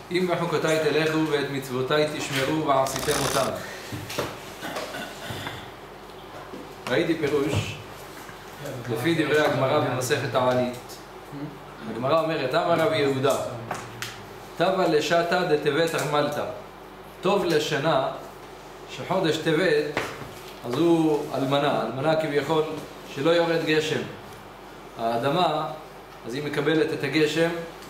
אם בחוקותיי תלכו ואת מצוותיי תשמרו ועשיתם אותם. ראיתי פירוש לפי דברי הגמרא במסכת תענית. הגמרא אומרת, אמר רבי יהודה, טבע לשתא דטבת ארמלתא. טוב לשנה שחודש טבת אז הוא אלמנה כביכול שלא יורד גשם. האדמה אז היא מקבלת את הגשם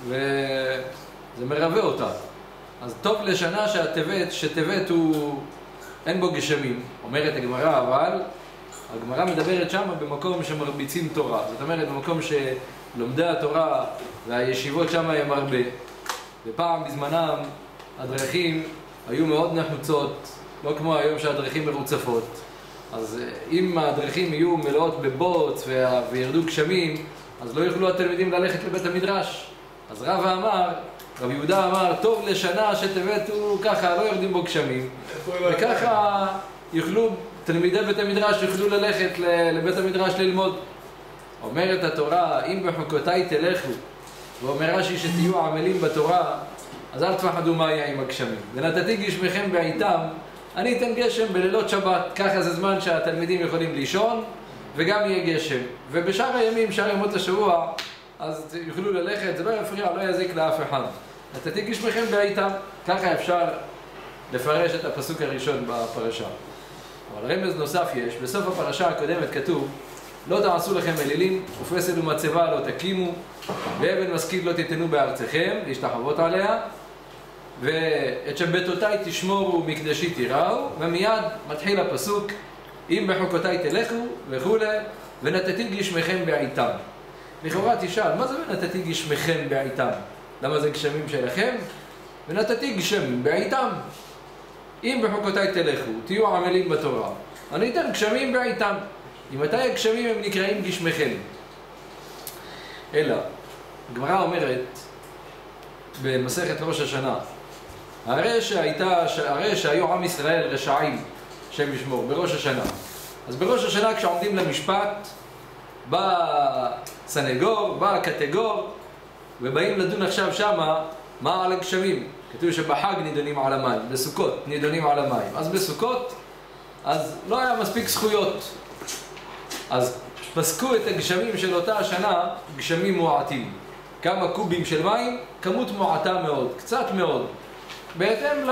וזה מרווה אותה. אז טוב לשנה שטבת הוא אין בו גשמים. אומרת הגמרא, אבל הגמרא מדברת שם במקום שמרביצים תורה. זאת אומרת במקום שלומדי התורה והישיבות שם הם הרבה. ופעם בזמנם הדרכים היו מאוד נחוצות, לא כמו היום שהדרכים מרוצפות. אז אם הדרכים יהיו מלאות בבוץ וירדו גשמים, אז לא יוכלו התלמידים ללכת לבית המדרש. אז רבי יהודה אמר, טוב לשנה שטבת הוא ככה, לא יורדים בו גשמים. וככה תלמידי בית המדרש יוכלו ללכת לבית המדרש ללמוד. אומרת התורה, אם בחוקותיי תלכו, ואומר רש"י שתהיו עמלים בתורה, אז אל תפחדו מה יהיה עם הגשמים. ונתתי גשמיכם בעיתם, אני אתן גשם בלילות שבת. ככה זה זמן שהתלמידים יכולים לישון וגם יהיה גשם. ובשאר הימים, שאר ימות השבוע, אז יוכלו ללכת, זה לא יפריע, לא יזיק לאף אחד. נתתי גשמיכם בעיתם. ככה אפשר לפרש את הפסוק הראשון בפרשה. אבל רמז נוסף יש, בסוף הפרשה הקודמת כתוב, לא תעשו לכם אלילים, ופסל ומצבה לא תקימו, ואבן משכיל לא תיתנו בארצכם, להשתחוות עליה, ואת שבתותיי תשמורו מקדשי תיראו, ומיד מתחיל הפסוק, אם בחוקותיי תלכו וכו', ונתתי גשמיכם בעיתם. לכאורה תשאל, מה זה ונתתי גשמיכם בעיתם? למה זה גשמים שלכם? ונתתי גשמים בעיתם. אם בחוקותיי תלכו, תהיו עמלים בתורה, אני אתן גשמים בעיתם. ממתי הגשמים הם נקראים גשמיכם? אלא, הגמרא אומרת במסכת ראש השנה, הרי שהיו עם ישראל רשעים, שם ישמור, בראש השנה. אז בראש השנה כשעומדים למשפט, בא סנגור, בא קטגור, ובאים לדון עכשיו שמה, מה על הגשמים? כתוב שבחג נידונים על המים, בסוכות נידונים על המים. אז בסוכות, אז לא היה מספיק זכויות. אז פסקו את הגשמים של אותה השנה, גשמים מועטים. כמה קובים של מים, כמות מועטה מאוד, קצת מאוד. בהתאם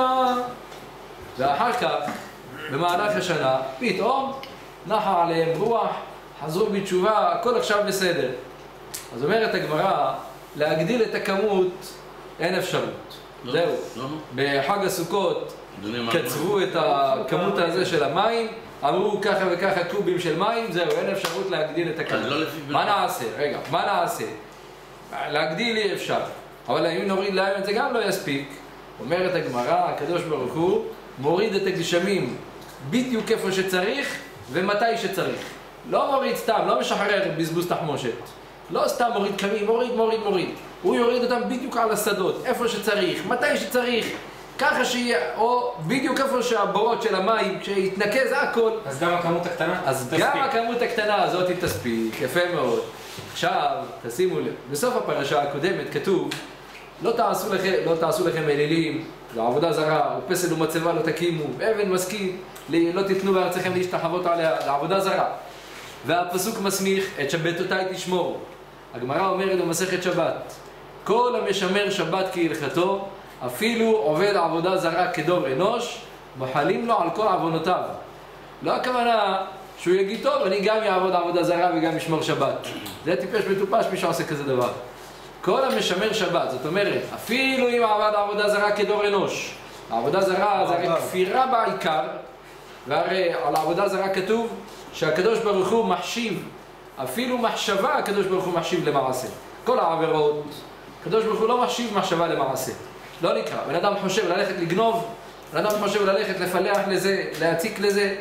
ואחר כך, במהלך השנה, פתאום נחה עליהם רוח, חזרו בתשובה, הכל עכשיו בסדר. אז אומרת הגמרא, להגדיל את הכמות, אין אפשרות. זהו. בחג הסוכות קצבו את הכמות הזה של המים, אמרו ככה וככה קובים של מים, זהו, אין אפשרות להגדיל את הכמות. מה נעשה? רגע, מה נעשה? להגדיל אי אפשר. אבל אם נוריד להם את זה גם לא יספיק. אומרת הגמרא, הקדוש ברוך הוא מוריד את הגשמים בדיוק איפה שצריך ומתי שצריך. לא מוריד סתם, לא משחרר בזבוז תחמושת. לא סתם מוריד קמים, מוריד. הוא יוריד אותם בדיוק על השדות, איפה שצריך, מתי שצריך. ככה שיהיה, או בדיוק איפה שהבורות של המים, כשיתנקז הכל. אז גם הכמות הקטנה? אז גם הכמות הקטנה הזאת תספיק, יפה מאוד. עכשיו, תשימו לב, בסוף הפרשה הקודמת כתוב, לא תעשו לכם אלילים, לעבודה זרה, ופסל ומצבה לא תקימו, אבן משכיל, לא תיתנו בארצכם להשתחוות עליה, לעבודה זרה. והפסוק מסמיך, את שבתותיי תשמור. הגמרא אומרת במסכת שבת, כל המשמר שבת כהלכתו, אפילו עובד עבודה זרה כדור אנוש, מחלים לו על כל עוונותיו. לא הכוונה שהוא יגיד טוב, אני גם יעבוד עבודה זרה וגם ישמור שבת. זה טיפש מטופש מי שעושה כזה דבר. כל המשמר שבת, זאת אומרת, אפילו אם עבד עבודה זרה כדור אנוש, העבודה זרה זה הרי כפירה בעיקר, והרי על העבודה זרה כתוב שהקדוש ברוך הוא מחשיב, אפילו מחשבה הקדוש ברוך הוא מחשיב למעשה. כל העבירות, הקדוש ברוך הוא לא מחשיב מחשבה למעשה. לא נקרא, בן אדם חושב ללכת לגנוב, בן אדם חושב ללכת לפלח לזה, להציק לזה,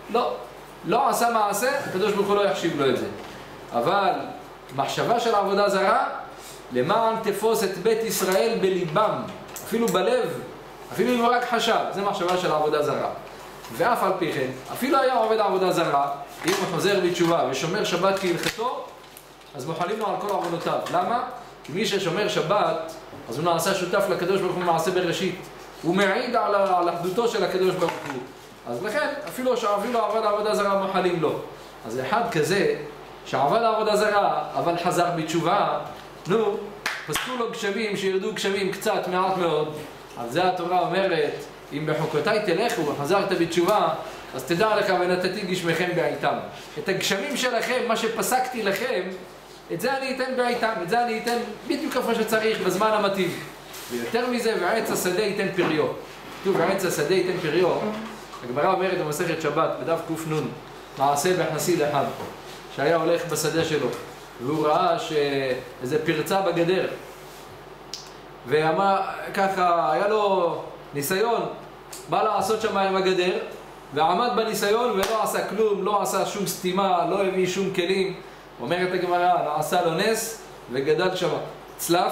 לא עשה מעשה, הקדוש ברוך הוא לא יחשיב לו את זה. אבל מחשבה של עבודה זרה, למען תפוס את בית ישראל בליבם, אפילו בלב, אפילו אם הוא רק חשב, זה מחשבה של עבודה זרה. ואף על פי כן, אפילו היה עובד עבודה זרה, אם הוא חוזר בתשובה ושומר שבת כהלכתו, אז מוחלים לו על כל עוונותיו. למה? כי מי ששומר שבת, אז הוא נעשה שותף לקדוש ברוך הוא מעשה בראשית. הוא מעיד על אחדותו של הקדוש ברוך הוא. אז לכן, אפילו עבד עבודה זרה מחלים לו. אז אחד כזה, שעבד עבודה זרה, אבל חזר בתשובה, נו, פסקו לו גשמים, שירדו גשמים קצת, מעט מאוד. על זה התורה אומרת, אם בחוקותיי תלכו וחזרת בתשובה, אז תדע לך ונתתי גשמיכם בעיתם. את הגשמים שלכם, מה שפסקתי לכם, את זה אני אתן בעיתם, את זה אני אתן בדיוק איפה שצריך, בזמן המתאים. ויותר מזה, ועץ השדה ייתן פריו. כתוב, ועץ השדה ייתן פריו. הגמרא אומרת במסכת שבת, בדף קנ, מעשה בחסיד אחד, שהיה הולך בשדה שלו, והוא ראה שאיזה פרצה בגדר, ואמר ככה, היה לו ניסיון, בא לעשות שם עם הגדר, ועמד בניסיון ולא עשה כלום, לא עשה שום סתימה, לא הביא שום כלים. אומרת הגמרא, נעשה לו נס וגדל שם צלף,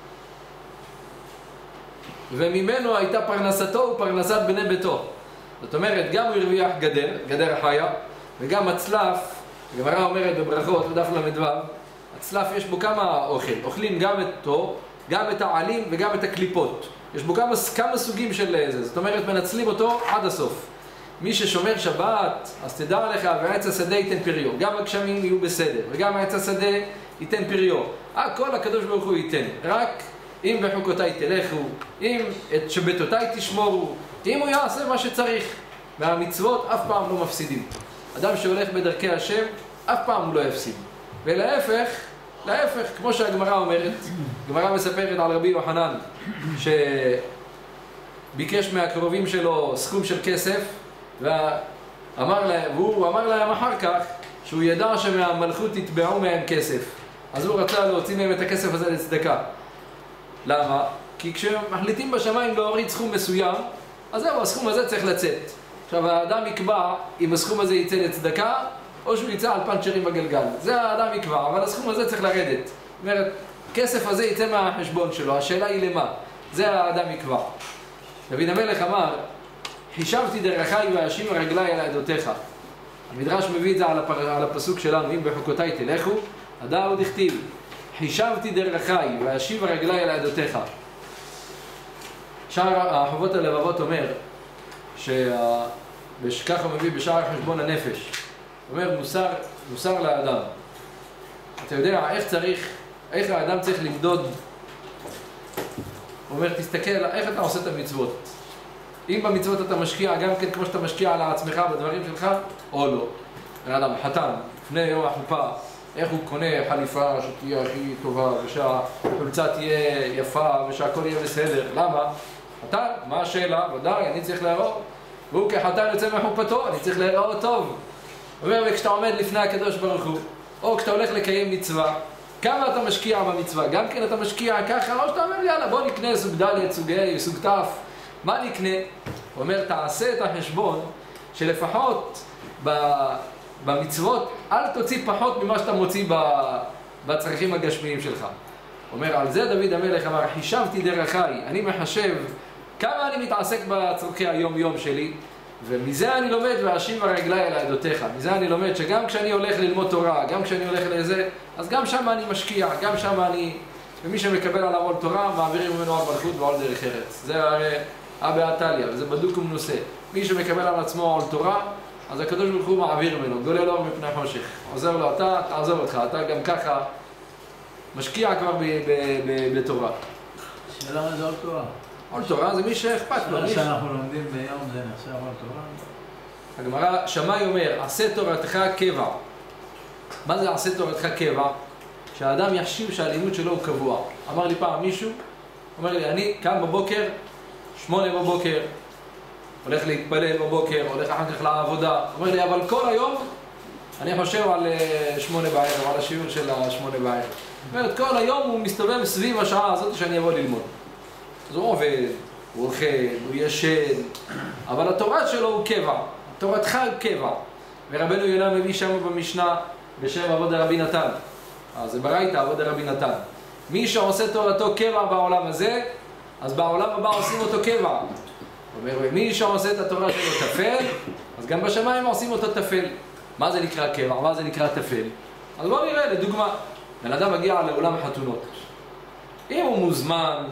וממנו הייתה פרנסתו ופרנסת בני ביתו. זאת אומרת, גם הוא הרוויח גדר חיה, וגם הצלף, הגמרא אומרת בברכות, בדף ל"ו, הצלף יש בו כמה אוכל, אוכלים גם אותו, גם את העלים וגם את הקליפות. יש בו כמה סוגים של זה, זאת אומרת, מנצלים אותו עד הסוף. מי ששומר שבת, אז תדע לך, ועץ השדה ייתן פריו. גם הגשמים יהיו בסדר, וגם עץ השדה ייתן פריו. הכל הקדוש ברוך הוא ייתן. רק אם בחוקותיי תלכו, אם את שבתותיי תשמורו, אם הוא יעשה מה שצריך. והמצוות אף פעם לא מפסידים. אדם שהולך בדרכי השם, אף פעם הוא לא יפסיד. ולהפך, כמו שהגמרא אומרת, הגמרא מספרת על רבי יוחנן, שביקש מהקרובים שלו סכום של כסף, והוא אמר להם אחר כך שהוא ידע שמהמלכות יתבעו מהם כסף. אז הוא רצה להוציא מהם את הכסף הזה לצדקה. למה? כי כשמחליטים בשמיים להוריד סכום מסוים, אז זהו, הסכום הזה צריך לצאת. עכשיו האדם יקבע אם הסכום הזה יצא לצדקה, או שהוא יצא על פנצ'רים בגלגל. זה האדם יקבע, אבל הסכום הזה צריך לרדת. זאת אומרת, הכסף הזה יצא מהחשבון שלו, השאלה היא למה. זה האדם יקבע. דוד המלך אמר, חישבתי דרכיי ואשיב רגליי על עדותיך. המדרש מביא את זה על הפסוק שלנו, אם בחוקותיי תלכו, הדא עוד הכתיב, חישבתי דרכיי ואשיב רגליי על עדותיך. שער החובות הלבבות אומר, וככה הוא מביא בשער חשבון הנפש, אומר מוסר לאדם. אתה יודע איך האדם צריך למדוד. הוא אומר, תסתכל איך אתה עושה את המצוות. אם במצוות אתה משקיע גם כן כמו שאתה משקיע על עצמך בדברים שלך, או לא. האדם חתן, לפני יום החופה, איך הוא קונה חליפה שתהיה הכי טובה, ושהחולצה תהיה יפה, ושהכל יהיה בסדר. למה? חתן, מה השאלה? ודאי, אני צריך להראות. והוא כחתן יוצא מחופתו, אני צריך להראות טוב. הוא אומר, וכשאתה עומד לפני הקדוש ברוך הוא, או כשאתה הולך לקיים מצווה, כמה אתה משקיע במצווה? גם כן אתה משקיע ככה, או שאתה אומר, יאללה, בוא נקנה סוג ד', סוג ה', סוג ת'. מה נקנה? הוא אומר, תעשה את החשבון שלפחות במצוות אל תוציא פחות ממה שאתה מוציא בצרכים הגשמיים שלך. הוא אומר, על זה דוד המלך אמר, חישבתי דרכיי, אני מחשב כמה אני מתעסק בצורכי היום-יום שלי, ומזה אני לומד ואשיב רגליי על עדותיך. מזה אני לומד שגם כשאני הולך ללמוד תורה, גם כשאני הולך לזה, אז גם שם אני משקיע, גם שם אני... ומי שמקבל על עול תורה, מעבירים ממנו על מלכות ועול דרך ארץ. זה הרי אבא עתליה, וזה בדוק ומנוסה. מי שמקבל על עצמו עול תורה, אז הקדוש ברוך הוא מעביר ממנו, גולל אור מפני חושך. עוזר לו, אתה תעזור אותך, אתה גם ככה משקיע כבר בתורה. שאלה מה זה עול תורה? עול תורה זה מי שאכפת לו. מה שאנחנו לומדים ביום זה נחשב עול תורה? הגמרא, שמאי אומר, עשה תורתך קבע. מה זה עשה תורתך קבע? שהאדם יחשיב שהלימוד שלו הוא קבוע. אמר לי פעם מישהו, אומר לי, אני קם בבוקר, 8 בבוקר, הולך להתפלל בבוקר, הולך אחר כך לעבודה. אומר לי, אבל כל היום אני חושב על 8 בערב, על השיעור של 8 בערב. זאת אומרת, כל היום הוא מסתובב סביב השעה הזאת שאני אבוא ללמוד. אז הוא עובד, הוא אוכל, הוא ישן, אבל התורה שלו הוא קבע, תורתך הוא קבע. ורבנו יונה מביא שם במשנה בשם אבות דרבי נתן. אז זה ברייתא, אבות דרבי נתן. מי שעושה תורתו קבע בעולם הזה, אז בעולם הבא עושים אותו קבע. הוא אומר, מי שעושה את התורה שלו תפל, אז גם בשמיים עושים אותו תפל. מה זה נקרא קבע? מה זה נקרא תפל? אז בואו נראה, לדוגמה, בן אדם מגיע לעולם החתונות. אם הוא מוזמן,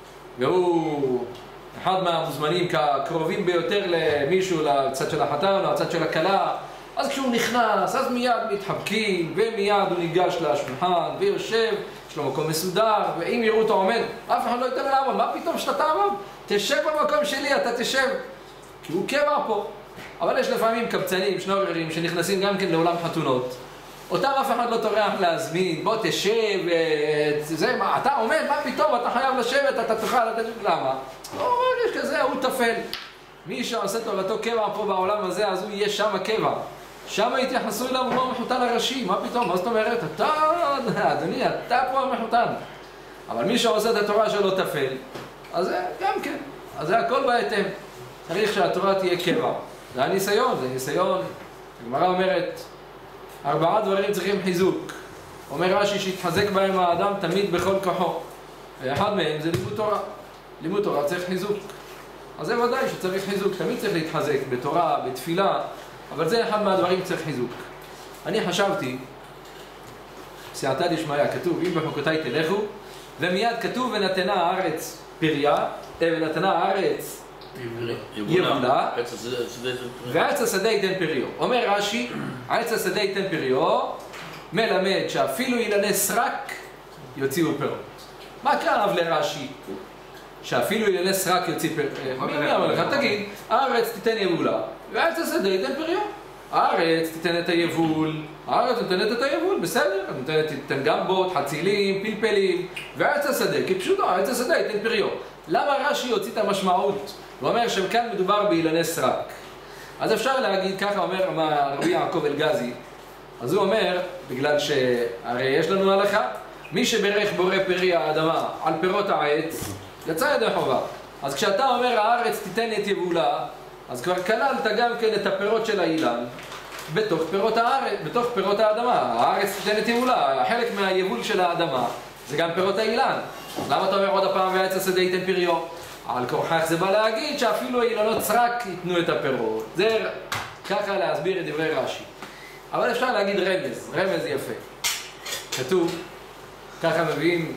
והוא אחד מהמוזמנים הקרובים ביותר למישהו, לצד של החתן או לצד של הכלה, אז כשהוא נכנס, אז מיד מתחבקים, ומיד הוא ניגש לשולחן, ויושב, יש לו מקום מסודר, ואם יראו אותו עומד, אף אחד לא ייתן לעמוד, מה פתאום שאתה תעמוד? תשב במקום שלי, אתה תשב, כי הוא קבע פה. אבל יש לפעמים קבצנים, שנוררים, שנכנסים גם כן לעולם חתונות. אותם אף אחד לא טורח להזמין, בוא תשב, זה, מה, אתה עומד, מה פתאום, אתה חייב לשבת, אתה תוכל לתת, למה? לא, יש כזה, הוא תפל. מי שעושה תורתו קבע פה בעולם הזה, אז הוא יהיה שם הקבע. שם התייחסו אליו, הוא המחותן הראשי, מה פתאום? מה זאת אומרת? אתה, אדוני, אתה פה המחותן. אבל מי שעושה את התורה שלו תפל, אז זה גם כן, אז זה הכל בהתאם. צריך שהתורה תהיה קבע. זה הניסיון, זה ניסיון. הגמרא אומרת, 4 דברים צריכים חיזוק. אומר רש"י שהתחזק בהם האדם תמיד בכל כוחו. ואחד מהם זה לימוד תורה. לימוד תורה צריך חיזוק. אז זה ודאי שצריך חיזוק, תמיד צריך להתחזק בתורה, בתפילה, אבל זה אחד מהדברים שצריך חיזוק. אני חשבתי, סייעתא דשמיא, כתוב, אם בחוקותיי תלכו, ומיד כתוב ונתנה הארץ פריה, ונתנה הארץ יבולה, ועץ השדה ייתן פריו. אומר רש"י, עץ השדה ייתן פריו, מלמד שאפילו אילני סרק יוציאו פירות. מה קרב לרש"י? שאפילו אילני סרק יוציא פירות. מי אומר לך? תגיד, הארץ תיתן יבולה, ועץ השדה ייתן פריו. הארץ תיתן את היבול, הארץ נותנת את היבול, בסדר, תיתן גמבות, חצילים, פלפלים, ועץ השדה, כי פשוטו, העץ השדה ייתן פריו. למה רש"י יוציא את המשמעות? הוא אומר שכאן מדובר באילני סרק. אז אפשר להגיד, ככה אומר רבי יעקב אלגזי, אז הוא אומר, בגלל שהרי יש לנו הלכה, מי שברך בורא פרי האדמה על פירות העץ, יצא ידי חובה. אז כשאתה אומר הארץ תיתן את יבולה, אז כבר כללת גם כן את הפירות של האילן בתוך פירות הארץ, בתוך פירות האדמה. הארץ תיתן את יבולה, חלק מהיבול של האדמה זה גם פירות האילן. למה אתה אומר עוד הפעם ועץ השדה ייתן פריו? על כורחך זה בא להגיד שאפילו אילנות סרק ייתנו את הפירות. זה ככה להסביר את דברי רש"י. אבל אפשר להגיד רמז, רמז יפה. כתוב, ככה מביאים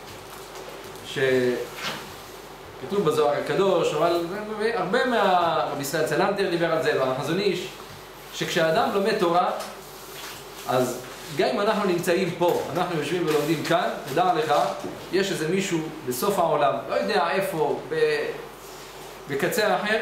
כתוב בזוהר הקדוש, אבל הרבה רבי ישראל צלנטר דיבר על זה, והחזון איש, שכשאדם לומד תורה, אז גם אם אנחנו נמצאים פה, אנחנו יושבים ולומדים כאן, תדע לך, יש איזה מישהו בסוף העולם, לא יודע איפה, בקצה אחר,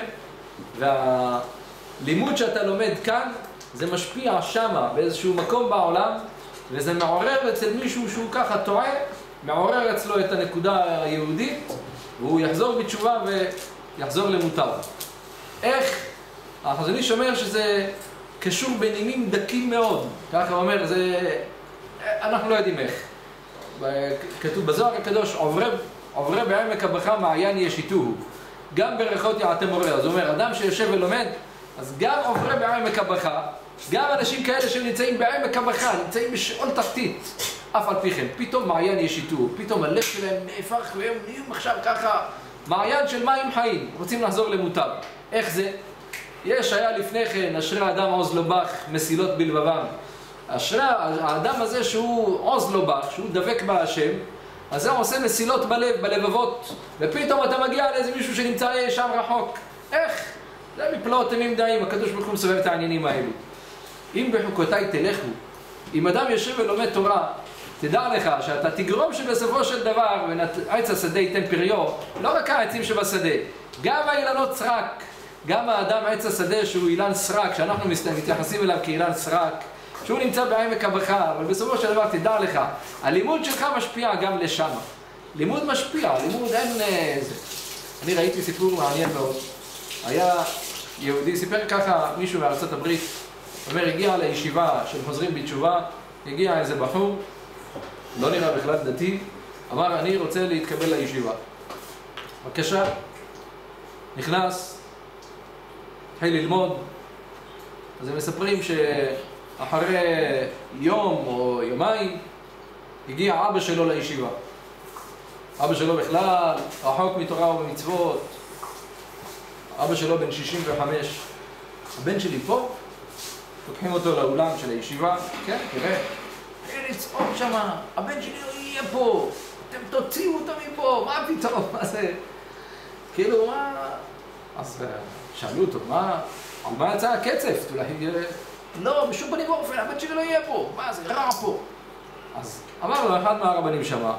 והלימוד שאתה לומד כאן, זה משפיע שמה, באיזשהו מקום בעולם, וזה מעורר אצל מישהו שהוא ככה טועה, מעורר אצלו את הנקודה היהודית, והוא יחזור בתשובה ויחזור למוטב. איך? החזון איש אומר שזה קשור בנימים דקים מאוד. ככה הוא אומר, אנחנו לא יודעים איך. כתוב בזוהר הקדוש, עוברי בעמק הבכה מעיין ישיתוהו. גם ברכות יעטה מורה. אז הוא אומר, אדם שיושב ולומד, אז גם עוברי בעמק הבכה, גם אנשים כאלה שנמצאים בעמק הבכה, נמצאים בשאול תחתית. אף על פי כן, פתאום מעיין ישיתוהו, פתאום הלב שלהם נהפך והם נהיים עכשיו ככה מעיין של מים חיים, רוצים לחזור למוטב. איך זה? היה לפני כן, אשרי האדם עוז לו בך, מסילות בלבבם. אשרי האדם הזה שהוא עוז לו בך, שהוא דבק בהשם, אז זה עושה מסילות בלב, בלבבות, ופתאום אתה מגיע לאיזה מישהו שנמצא שם רחוק. איך? זה מפלאות תמים דעים, הקדוש ברוך הוא מסובב את העניינים האלו. אם בחוקותיי תלכו, אם אדם יושב ולומד תורה, תדע לך שאתה תגרום שבסופו של דבר עץ השדה ייתן פריו, לא רק העצים שבשדה, גם האילנות סרק, גם האדם עץ השדה שהוא אילן סרק, שאנחנו מתייחסים אליו כאילן סרק, שהוא נמצא בעמק הבכה, אבל בסופו של דבר תדע לך, הלימוד שלך משפיע גם לשם. לימוד משפיע, לימוד אין זה. אני ראיתי סיפור מעניין מאוד. היה יהודי, סיפר ככה מישהו מארצות הברית, אומר, הגיע לישיבה של חוזרים בתשובה, הגיע איזה בחור, לא נראה בכלל דתי, אמר, אני רוצה להתקבל לישיבה. בבקשה, נכנס, התחיל ללמוד, אז הם מספרים שאחרי יום או יומיים, הגיע אבא שלו לישיבה. אבא שלו בכלל רחוק מתורה ובמצוות, אבא שלו בן 65. הבן שלי פה, לוקחים אותו לאולם של הישיבה, כן, תראה, לצעוק שמה, הבן שלי יהיה פה. אתם תוציאו אותו מפה, מה פתאום, מה זה? כאילו, מה? אז שאלו אותו, על מה יצא הקצף? אולי, לא, בשום פנים ואופן, הבן שלי לא יהיה פה, מה זה, רע פה. אז אמר לו אחד מהרבנים שמה,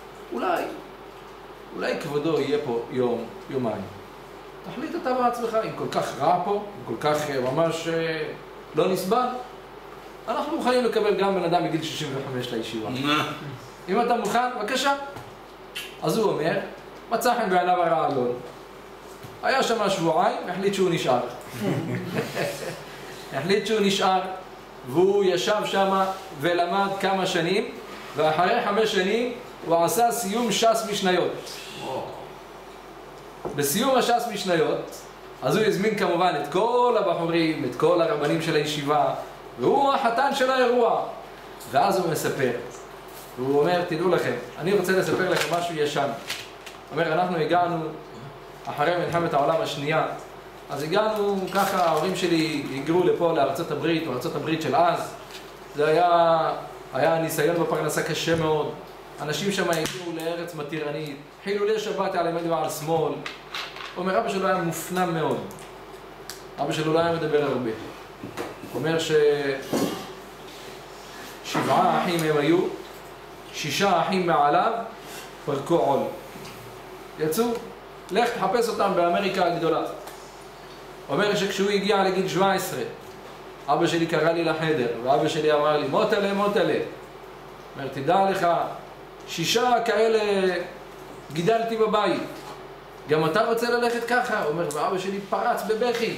אולי כבודו יהיה פה יומיים. תחליט אתה בעצמך, אם כל כך רע פה, אם כל כך ממש לא נסבל, אנחנו מוכנים לקבל גם בן אדם בגיל 65 לישיבה. אם אתה מוכן, בבקשה. אז הוא אומר, מצא חן בעיניו הרעיון. היה שם שבועיים, החליט שהוא נשאר. החליט שהוא נשאר, והוא ישב שם ולמד כמה שנים, ואחרי 5 שנים הוא עשה סיום ש"ס משניות. בסיום הש"ס משניות, אז הוא הזמין כמובן את כל הבחורים, את כל הרבנים של הישיבה, והוא החתן של האירוע. ואז הוא מספר, והוא אומר, תדעו לכם, אני רוצה לספר לכם משהו ישן. הוא אומר, אנחנו הגענו אחרי מלחמת העולם השנייה, אז הגענו ככה, ההורים שלי היגרו לפה לארצות הברית, ארצות הברית של אז. זה היה ניסיון בפרנסה קשה מאוד. אנשים שם הגיעו לארץ מתירנית, חילולי שבת על ימין ועל שמאל. הוא אומר, אבא שלו היה מופנם מאוד. אבא שלו לא היה מדבר הרבה. הוא אומר 7 אחים הם היו, 6 אחים מעליו פרקו עול. יצאו, לך תחפש אותם באמריקה הגדולה. הוא אומר שכשהוא הגיע לגיל 17, אבא שלי קרא לי לחדר, ואבא שלי אמר לי, מוטלה. הוא אומר, תדע לך, 6 כאלה גידלתי בבית. גם אתה רוצה ללכת ככה? הוא אומר, ואבא שלי פרץ בבכי.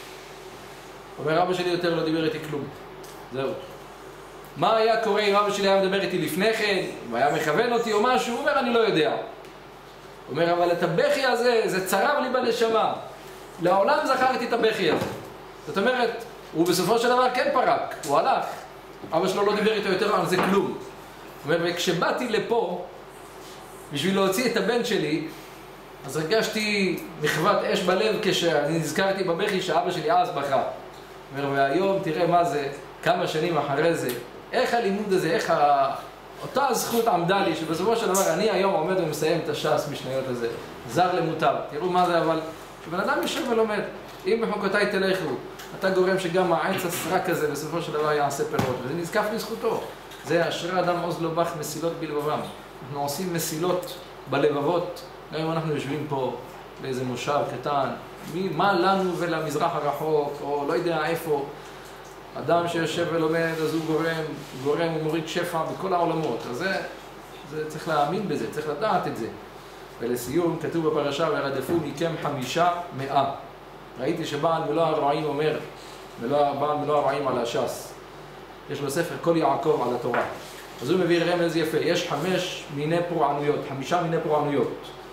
הוא אומר, אבא שלי יותר לא דיבר איתי כלום. זהו. מה היה קורה אם אבא שלי היה מדבר איתי לפני כן? אם היה מכוון אותי או משהו? הוא אומר, אני לא יודע. הוא אומר, אבל את הבכי הזה, זה צרב לי בנשמה. לעולם זכרתי את הבכי הזה. זאת אומרת, הוא בסופו של דבר כן פרק. הוא הלך. אבא שלו לא דיבר איתו יותר על זה כלום. הוא אומר, וכשבאתי לפה, בשביל להוציא את הבן שלי, אז הרגשתי מחוות אש בלב כשאני נזכרתי בבכי שאבא שלי אז בכה. אומר, והיום תראה מה זה, כמה שנים אחרי זה, איך הלימוד הזה, איך אותה הזכות עמדה לי, שבסופו של דבר אני היום עומד ומסיים את הש"ס משניות הזה, זר למוטב. תראו מה זה, אבל שבן אדם יושב ולומד, אם בחוקותיי תלכו, אתה גורם שגם העץ הסרק הזה בסופו של דבר יעשה פירות, וזה נזקף לזכותו. זה אשרי אדם עוז לו בך מסילות בלבבם. אנחנו עושים מסילות בלבבות, גם אם אנחנו יושבים פה באיזה מושב קטן, מה לנו ולמזרח הרחוק, או לא יודע איפה, אדם שיושב ולומד, אז הוא גורם ומוריד שפע בכל העולמות. אז זה צריך להאמין בזה, צריך לדעת את זה. ולסיום, כתוב בפרשה, ורדפו מכם 500. ראיתי שבעל מלוא 40 אומר, בעל מלוא 40 על הש"ס. יש לו ספר כל יעקב על התורה. אז הוא מביא רמז יפה, יש 5 מיני פורענויות, 5 מיני פורענויות.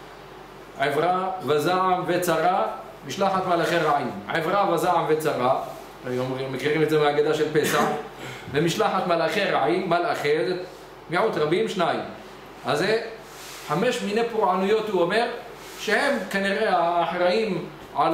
עברה וזעם וצרה, משלחת מלאכי רעים. עברה וזעם וצרה, מכירים את זה מהאגדה של פסח, ומשלחת מלאכי רעים, מלאכי, מיעוט רבים, 2. אז זה 5 מיני פורענויות, הוא אומר, שהם כנראה האחראים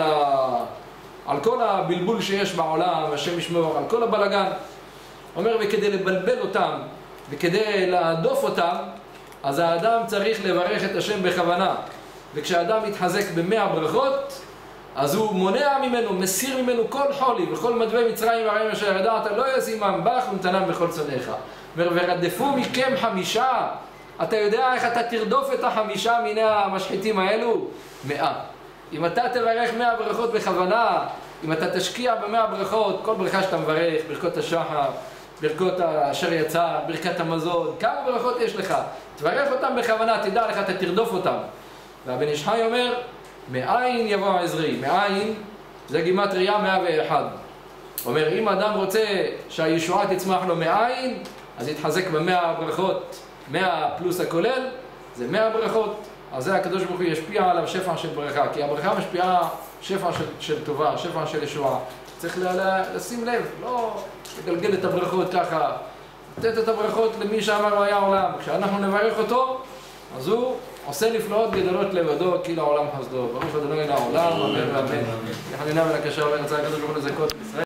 על כל הבלבול שיש בעולם, השם ישמור, על כל הבלגן. הוא אומר, וכדי לבלבל אותם, וכדי להדוף אותם, אז האדם צריך לברך את השם בכוונה. וכשהאדם מתחזק ב100 ברכות, אז הוא מונע ממנו, מסיר ממנו כל חולי, וכל מדווי מצרים הרעים אשר ידעת, לא ישימם בך ונתנם בכל צונאיך. ורדפו מכם 5. אתה יודע איך אתה תרדוף את 5 מיני המשחיתים האלו? 100. אם אתה תברך 100 ברכות בכוונה, אם אתה תשקיע ב100 ברכות, כל ברכה שאתה מברך, ברכות השחר, ברכות אשר יצא, ברכת המזון, כמה ברכות יש לך? תברך אותם בכוונה, תדע לך, אתה תרדוף אותם. והבן איש חי אומר, מאין יבוא העזרי? מאין זה גימטריה 101. אומר, אם אדם רוצה שהישועה תצמח לו מאין, אז יתחזק ב100 ברכות, 100 פלוס הכולל, זה 100 ברכות. אז זה הקדוש ברוך הוא ישפיע עליו שפע של ברכה, כי הברכה משפיעה שפע של טובה, שפע של ישועה. צריך לשים לב, לא לגלגל את הברכות ככה, לתת את הברכות למי שאמר היה עולם. כשאנחנו נברך אותו, אז הוא עושה נפלאות גדולות לבדו, כי לעולם חסדו. ברוך ה' לעולם, אמן ואמן. יחד ננא ונקשר ונרצה הקדוש ברוך הוא לזכות ישראל.